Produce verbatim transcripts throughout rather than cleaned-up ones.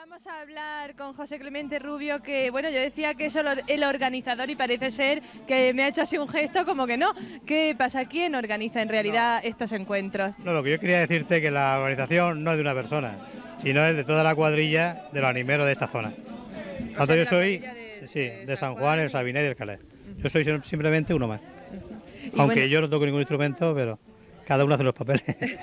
vamos a hablar con José Clemente Rubio, que bueno, yo decía que es el organizador y parece ser que me ha hecho así un gesto como que no. ¿Qué pasa? ¿Quién organiza en realidad no. estos encuentros? No, lo que yo quería decirte es que la organización no es de una persona, sino es de toda la cuadrilla de los animeros de esta zona. O sea, yo soy de, sí, de, de San Juan, el Sabiné y del Calais. Uh-huh. Yo soy simplemente uno más. Uh-huh. Aunque bueno, yo no toco ningún instrumento, pero cada uno hace los papeles.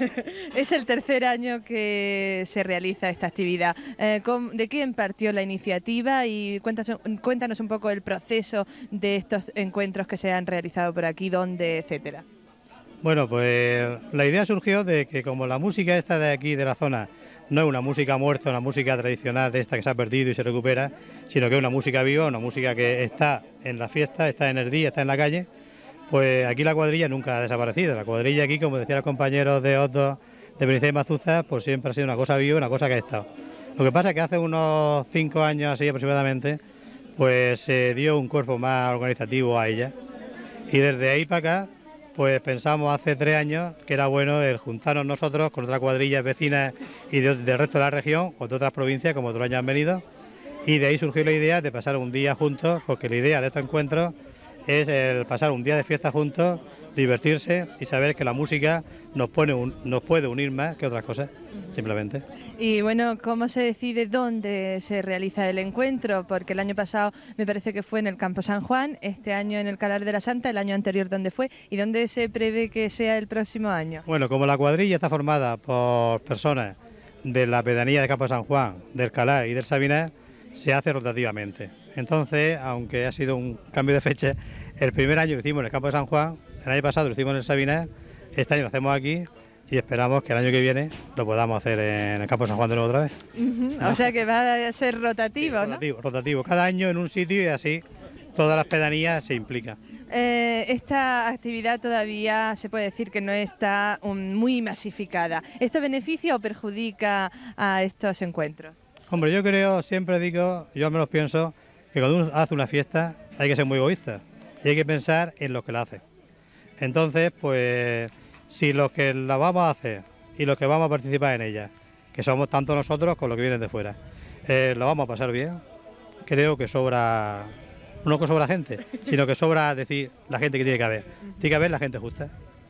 Es el tercer año que se realiza esta actividad. Eh, ¿De quién partió la iniciativa? Y cuéntanos, cuéntanos un poco el proceso de estos encuentros que se han realizado por aquí, dónde, etcétera. Bueno, pues la idea surgió de que como la música esta de aquí, de la zona, no es una música muerta, una música tradicional de esta que se ha perdido y se recupera, sino que es una música viva, una música que está en la fiesta, está en el día, está en la calle. Pues aquí la cuadrilla nunca ha desaparecido. La cuadrilla aquí, como decían los compañeros de Otto, de Princesa y Mazuza, pues siempre ha sido una cosa viva, una cosa que ha estado. Lo que pasa es que hace unos cinco años así aproximadamente, pues se dio un cuerpo más organizativo a ella. Y desde ahí para acá, pues pensamos hace tres años que era bueno el juntarnos nosotros con otras cuadrillas vecinas y de, del resto de la región, o de otras provincias, como otros años han venido. Y de ahí surgió la idea de pasar un día juntos, porque la idea de estos encuentros es el pasar un día de fiesta juntos, divertirse y saber que la música nos, pone un, nos puede unir más que otras cosas, simplemente. Y bueno, ¿cómo se decide dónde se realiza el encuentro? Porque el año pasado me parece que fue en el Campo San Juan, este año en el Calar de la Santa, el año anterior ¿dónde fue? ¿Y dónde se prevé que sea el próximo año? Bueno, como la cuadrilla está formada por personas de la pedanía de Campo San Juan, del Calar y del Sabinar, se hace rotativamente. Entonces, aunque ha sido un cambio de fecha, el primer año lo hicimos en el Campo de San Juan, el año pasado lo hicimos en el Sabinar, este año lo hacemos aquí y esperamos que el año que viene lo podamos hacer en el Campo de San Juan de nuevo otra vez. Uh-huh. ¿No? O sea que va a ser rotativo, sí, ¿no? Rotativo, rotativo, cada año en un sitio y así todas las pedanías se implican. Eh, esta actividad todavía se puede decir que no está um, muy masificada. ¿Esto beneficia o perjudica a estos encuentros? Hombre, yo creo, siempre digo, yo al menos pienso que cuando uno hace una fiesta hay que ser muy egoísta y hay que pensar en los que la hacen. Entonces, pues, si los que la vamos a hacer y los que vamos a participar en ella, que somos tanto nosotros como los que vienen de fuera, eh, lo vamos a pasar bien, creo que sobra, no que sobra gente, sino que sobra decir la gente que tiene que haber. Tiene que haber la gente justa.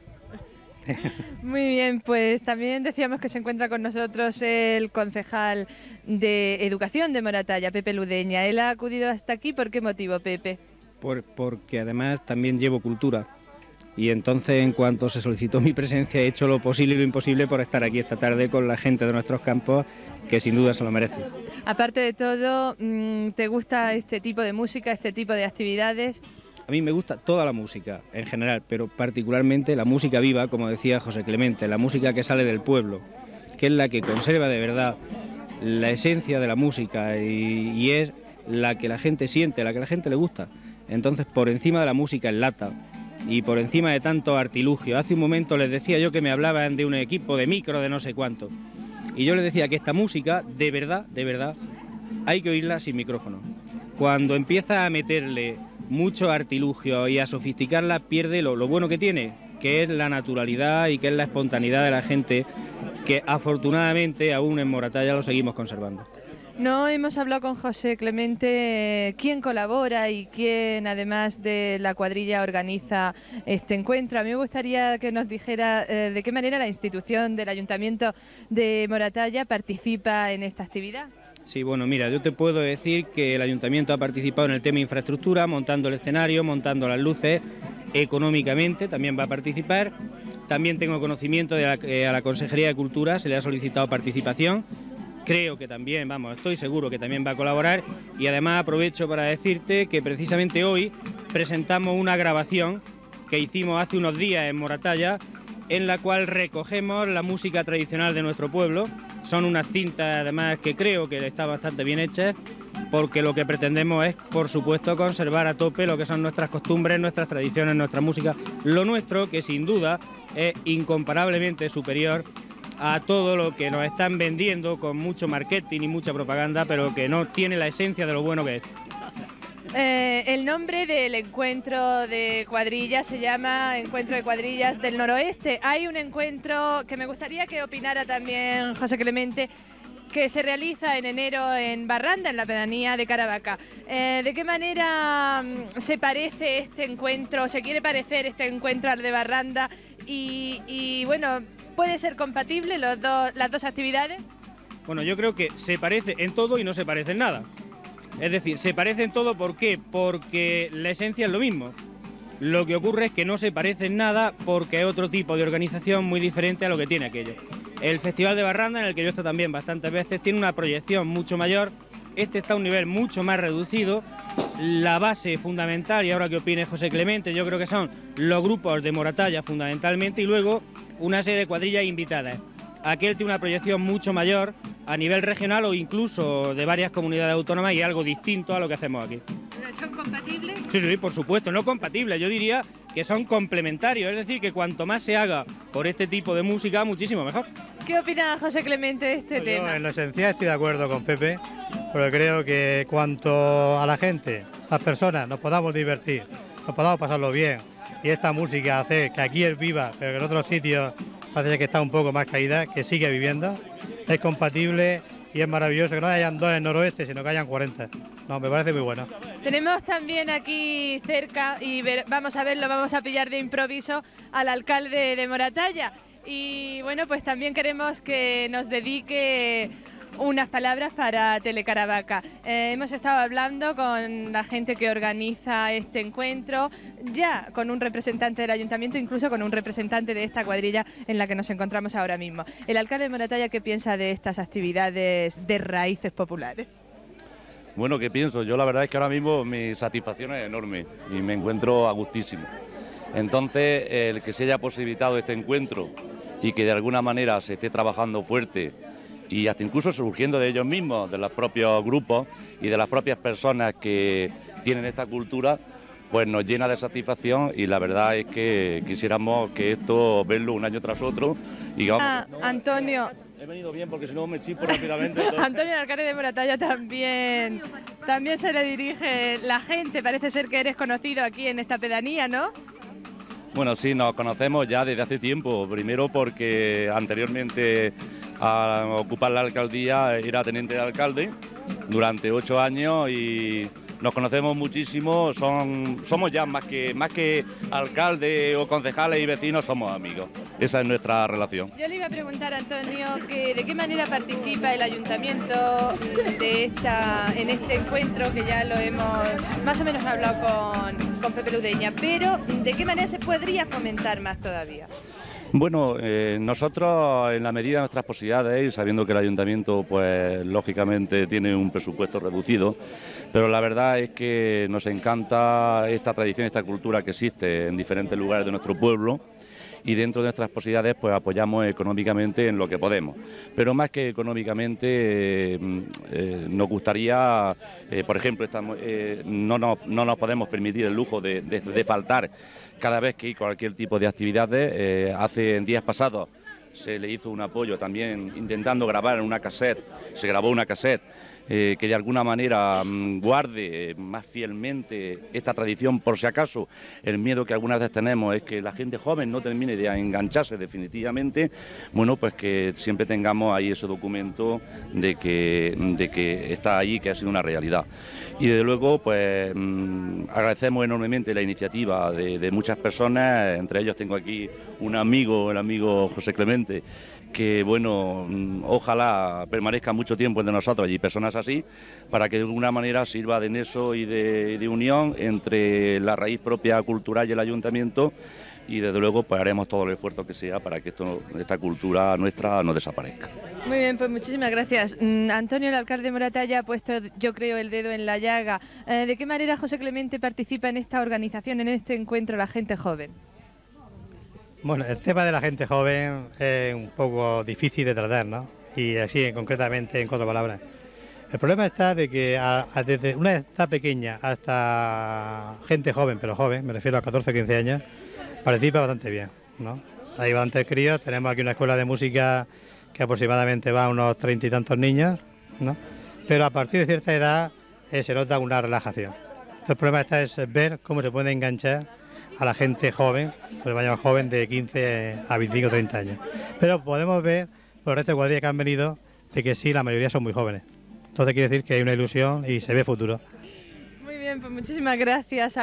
Muy bien, pues también decíamos que se encuentra con nosotros el concejal de Educación de Moratalla, Pepe Ludeña. Él ha acudido hasta aquí, ¿por qué motivo, Pepe? Por, porque además también llevo cultura y entonces en cuanto se solicitó mi presencia he hecho lo posible y lo imposible por estar aquí esta tarde con la gente de nuestros campos, que sin duda se lo merece. Aparte de todo, ¿te gusta este tipo de música, este tipo de actividades? A mí me gusta toda la música en general, pero particularmente la música viva, como decía José Clemente, la música que sale del pueblo, que es la que conserva de verdad la esencia de la música y, y es la que la gente siente, la que a la gente le gusta. Entonces, por encima de la música en lata y por encima de tanto artilugio, hace un momento les decía yo que me hablaban de un equipo de micro de no sé cuánto, y yo les decía que esta música, de verdad, de verdad, hay que oírla sin micrófono. Cuando empieza a meterle mucho artilugio y a sofisticarla, pierde lo, lo bueno que tiene, que es la naturalidad y que es la espontaneidad de la gente, que afortunadamente aún en Moratalla lo seguimos conservando. No hemos hablado con José Clemente quién colabora y quién, además de la cuadrilla, organiza este encuentro. A mí me gustaría que nos dijera eh, de qué manera la institución del Ayuntamiento de Moratalla participa en esta actividad. Sí, bueno, mira, yo te puedo decir que el Ayuntamiento ha participado en el tema infraestructura, montando el escenario, montando las luces, económicamente también va a participar. También tengo conocimiento de la, eh, a la Consejería de Cultura se le ha solicitado participación. Creo que también, vamos, estoy seguro que también va a colaborar y además aprovecho para decirte que precisamente hoy presentamos una grabación que hicimos hace unos días en Moratalla, en la cual recogemos la música tradicional de nuestro pueblo. Son unas cintas además que creo que están bastante bien hechas, porque lo que pretendemos es, por supuesto, conservar a tope lo que son nuestras costumbres, nuestras tradiciones, nuestra música, lo nuestro, que sin duda es incomparablemente superior a todo lo que nos están vendiendo con mucho marketing y mucha propaganda, pero que no tiene la esencia de lo bueno que es. Eh, el nombre del encuentro de cuadrillas se llama Encuentro de Cuadrillas del Noroeste. Hay un encuentro que me gustaría que opinara también José Clemente. que se realiza en enero en Barranda, en la pedanía de Caravaca. Eh, ¿De qué manera mm, se parece este encuentro, se quiere parecer este encuentro al de Barranda? Y, y bueno, ¿puede ser compatible los dos, las dos actividades? Bueno, yo creo que se parece en todo y no se parece en nada. Es decir, se parece en todo, ¿por qué? Porque la esencia es lo mismo. Lo que ocurre es que no se parece en nada porque es otro tipo de organización muy diferente a lo que tiene aquello. El Festival de Barranda, en el que yo he estado también bastantes veces, tiene una proyección mucho mayor. Este está a un nivel mucho más reducido. La base fundamental, y ahora que opine José Clemente, yo creo que son los grupos de Moratalla fundamentalmente y luego una serie de cuadrillas invitadas. Aquel tiene una proyección mucho mayor a nivel regional o incluso de varias comunidades autónomas y algo distinto a lo que hacemos aquí. ¿Son compatibles? Sí, sí, por supuesto, no compatibles, yo diría que son complementarios, es decir, que cuanto más se haga por este tipo de música, muchísimo mejor. ¿Qué opina José Clemente de este Yo, tema? en lo esencial estoy de acuerdo con Pepe, pero creo que cuanto a la gente, las personas, nos podamos divertir, nos podamos pasarlo bien y esta música hace que aquí es viva, pero que en otros sitios parece que está un poco más caída, que sigue viviendo, es compatible y es maravilloso que no hayan dos en el noroeste, sino que hayan cuarenta. No, me parece muy bueno. Tenemos también aquí cerca, y ver, vamos a verlo, vamos a pillar de improviso al alcalde de Moratalla. Y bueno, pues también queremos que nos dedique unas palabras para Telecaravaca. Eh, hemos estado hablando con la gente que organiza este encuentro, ya con un representante del ayuntamiento, incluso con un representante de esta cuadrilla en la que nos encontramos ahora mismo. El alcalde de Moratalla, ¿qué piensa de estas actividades de raíces populares? Bueno, ¿qué pienso? Yo la verdad es que ahora mismo mi satisfacción es enorme y me encuentro a gustísimo. Entonces, el que se haya posibilitado este encuentro y que de alguna manera se esté trabajando fuerte y hasta incluso surgiendo de ellos mismos, de los propios grupos y de las propias personas que tienen esta cultura, pues nos llena de satisfacción y la verdad es que quisiéramos que esto verlo un año tras otro y vamos. Ah, Antonio. He venido bien porque si no me chispo rápidamente. Antonio, el alcalde de Moratalla, también, también se le dirige la gente. Parece ser que eres conocido aquí en esta pedanía, ¿no? Bueno, sí, nos conocemos ya desde hace tiempo. Primero porque anteriormente a ocupar la alcaldía era teniente de alcalde durante ocho años y nos conocemos muchísimo. Son, somos ya más que, más que alcalde o concejales y vecinos, somos amigos. Esa es nuestra relación. Yo le iba a preguntar, Antonio, que de qué manera participa el ayuntamiento de esta, en este encuentro, que ya lo hemos más o menos hablado con, con Pepe Ludeña, pero de qué manera se podría fomentar más todavía. Bueno, eh, nosotros en la medida de nuestras posibilidades y sabiendo que el ayuntamiento pues lógicamente tiene un presupuesto reducido, pero la verdad es que nos encanta esta tradición, esta cultura que existe en diferentes lugares de nuestro pueblo y dentro de nuestras posibilidades pues apoyamos económicamente en lo que podemos. Pero más que económicamente eh, eh, nos gustaría, eh, por ejemplo, estamos, eh, no, nos, no nos podemos permitir el lujo de, de, de faltar cada vez que hay cualquier tipo de actividades. Eh, hace días pasados se le hizo un apoyo también intentando grabar en una cassette, se grabó una cassette eh, que de alguna manera mmm, guarde eh, más fielmente esta tradición, por si acaso el miedo que algunas veces tenemos es que la gente joven no termine de engancharse definitivamente. Bueno, pues que siempre tengamos ahí ese documento de que, de que está ahí, que ha sido una realidad. Y desde luego pues mmm, agradecemos enormemente la iniciativa de, de muchas personas, entre ellos tengo aquí un amigo, el amigo José Clemente, que bueno, ojalá permanezca mucho tiempo entre nosotros y personas así, para que de alguna manera sirva de nexo y de, de unión entre la raíz propia cultural y el ayuntamiento, y desde luego pues haremos todo el esfuerzo que sea para que esto, esta cultura nuestra no desaparezca. Muy bien, pues muchísimas gracias. Mm, Antonio, el alcalde de Moratalla, ha puesto, yo creo, el dedo en la llaga. Eh, ¿De qué manera José Clemente participa en esta organización, en este encuentro, la gente joven? Bueno, el tema de la gente joven es un poco difícil de tratar, ¿no? Y así, concretamente, en cuatro palabras. El problema está de que a, a, desde una edad pequeña hasta gente joven, pero joven, me refiero a catorce o quince años, participa bastante bien, ¿no? Hay bastantes críos, tenemos aquí una escuela de música que aproximadamente va a unos treinta y tantos niños, ¿no? Pero a partir de cierta edad eh, se nota una relajación. El problema está es ver cómo se puede enganchar a la gente joven, pues vaya joven de quince a veinticinco o treinta años. Pero podemos ver por este cuadrilla que han venido de que sí, la mayoría son muy jóvenes. Entonces quiere decir que hay una ilusión y se ve futuro. Muy bien, pues muchísimas gracias.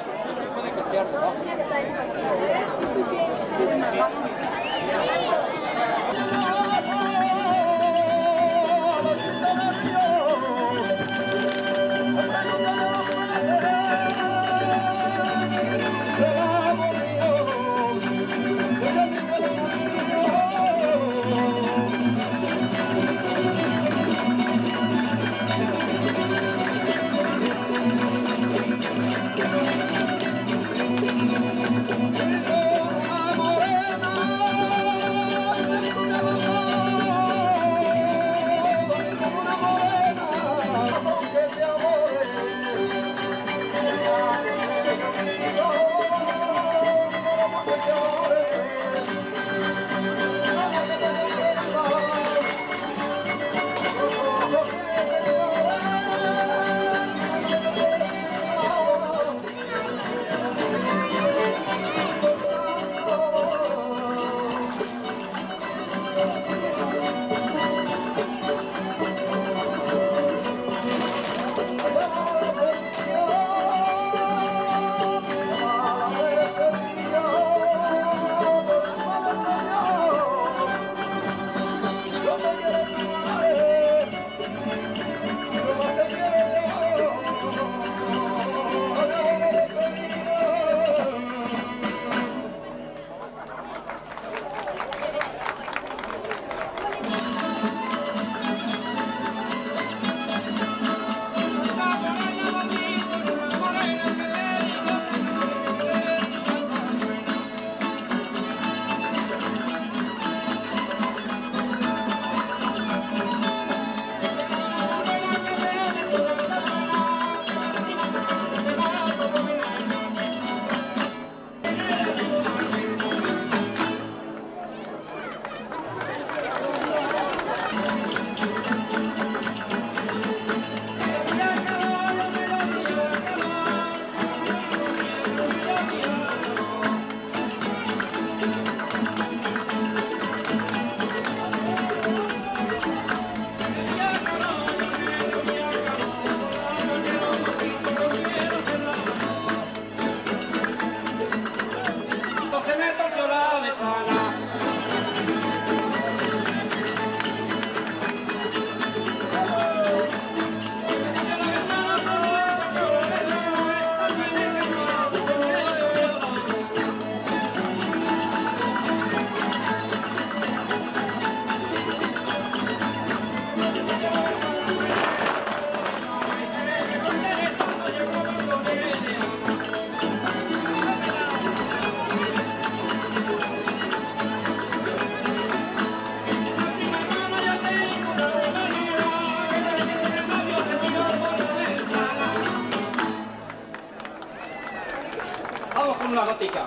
Vamos con una gótica.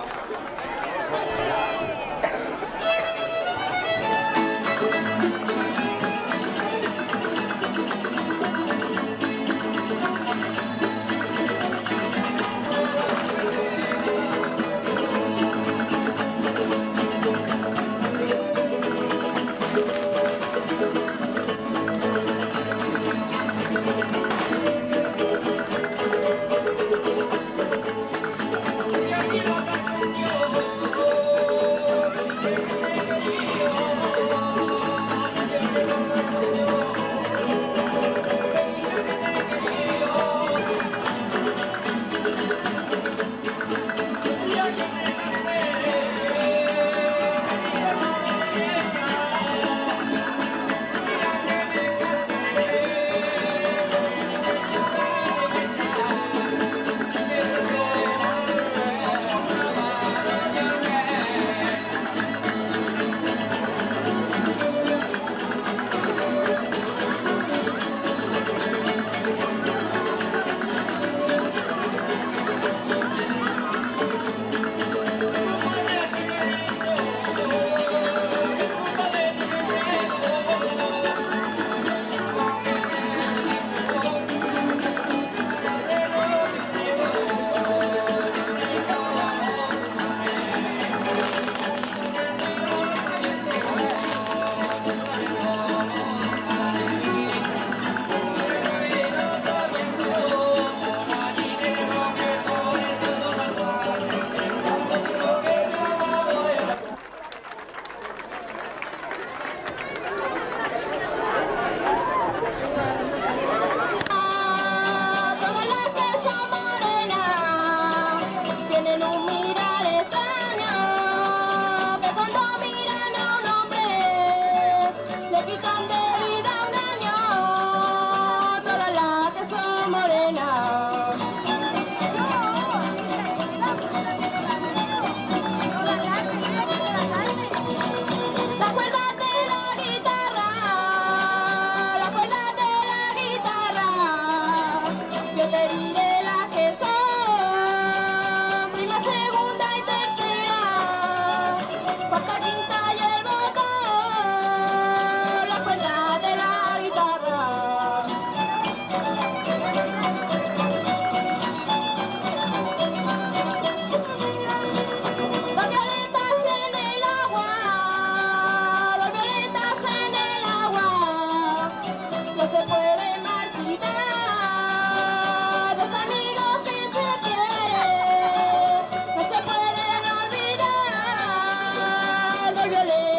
preferiré las que son prima, segunda y tercera, cuarta, quinta y el botón, las cuerdas de la guitarra. Las violetas en el agua, las violetas en el agua, no se puede marchitar, los amigos que se quieren, no se pueden olvidar, los violetas.